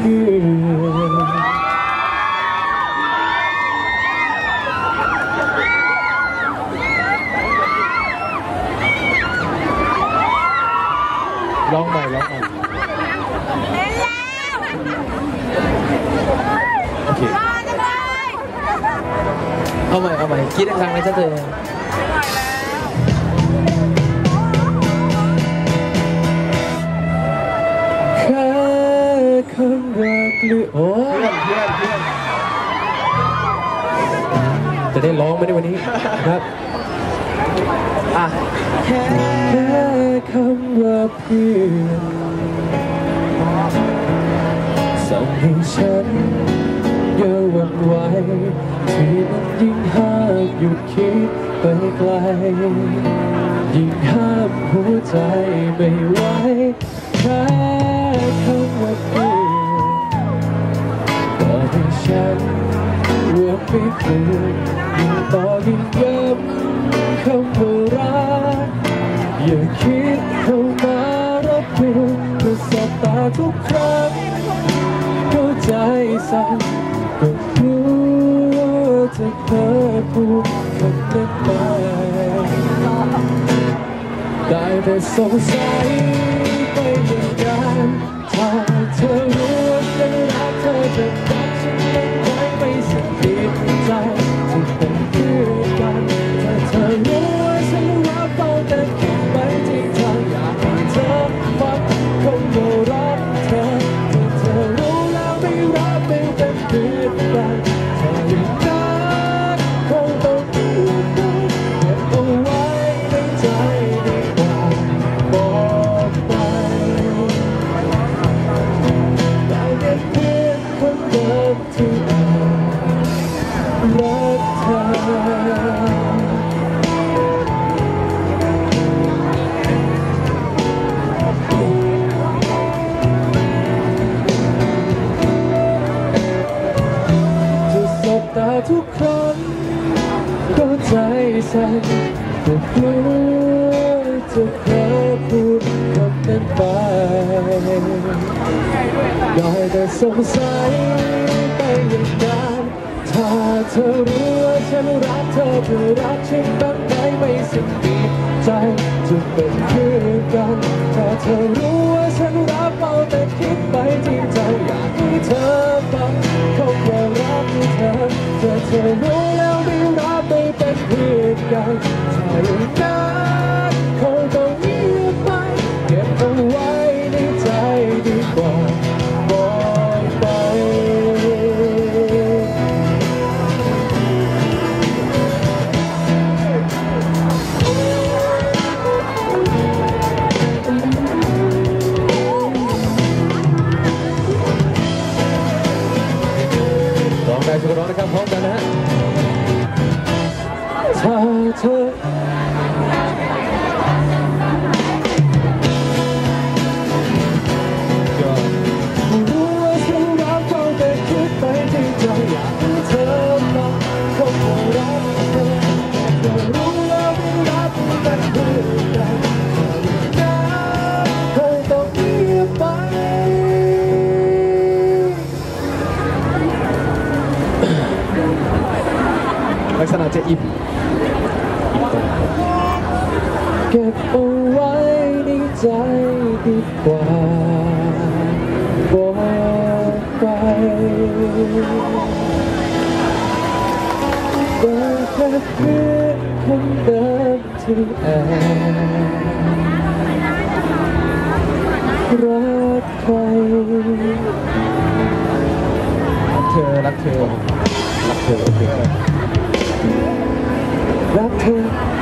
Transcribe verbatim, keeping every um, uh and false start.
พื่อนร้องใหม่ร้องใหม่โอเคเอาใหม่เอาใหม่คิดดังๆนะเจ้าเธอแค่คำรักหรือโอ้เพื่อนเพื่อนเพื่อนจะได้ร้องไหมในวันนี้ครับอ่ะแค่คำว่าเพื่อนสั่งให้ฉันอย่าหวั่นไหวที่มันยิ่งห้ามหยุดคิดไปไกลยิ่งห้ามหัวใจไม่ไหวแค่คำว่าเพื่อนบอกให้ฉันว่าไม่ควรยิ่งต่อยิ่งย้ำคำว่ารักอย่าคิดเข้ามารบกวนเมื่อสบตาทุกครั้งเข้าใจสั่นก็รู้ว่าจะเพ้อพูดคำนั้นไปได้แต่สงสัยไปอย่างนั้นถ้าเธอรู้ว่าฉันรักเธอจะรักฉันนั้นไว้ไม่สักทีใจจะเป็นเพื่อนกันถ้าเธอรู้ว่าฉันรักเฝ้าแต่คิดไปที่ทางอยากให้เธอฟังคงว่ารักเธอถ้าเธอรู้แล้วไม่รักไม่เป็นเพื่อนกันถ้าอย่างนั้นคงต้องเก็บเอาไว้ในใจดีกว่าบอกไปได้แค่เพื่อนคนเดิมที่รักเธอแต่ทุกครั้งก็ใจสั่นก็กลัวจะเพ้อพูดคำนั้นไปได้แต่สงสัยไปอย่างนั้นถ้าเธอรู้ว่าฉันรักเธอเธอรักฉันบ้างไหมไม่สิ้นดีใจจะเป็นเพื่อนกันถ้าเธอรู้ว่าฉันรักเอาแต่คิดไปจริงใจอยากให้เธอฟังคำว่ารักเธอถ้าเธอรู้แล้วไม่รักไม่เป็นเพื่อนกันถ้าอย่างนั้นคงต้องเงียบไปเก็บเอาไว้ในใจดีกว่าบอกไปร้องได้ช่วยร้องนะครับพร้อมกันนะฮะถ้าเธอรู้ว่าฉันรักเขาแต่คิดไปที่ใจอยากให้เธอฟังคำว่ารักเธอแต่รู้แล้วไม่รักแต่เพื่อนกันนะคงต้องเงียบไปลักษณะจะอิ่มเก็บเอาไว้ในใจดีกว่าบอกไปบอกแค่เพื่อนคนเดิมที่แอบรักใครรักเธอรักเธอรักเธอโอเครักเธอ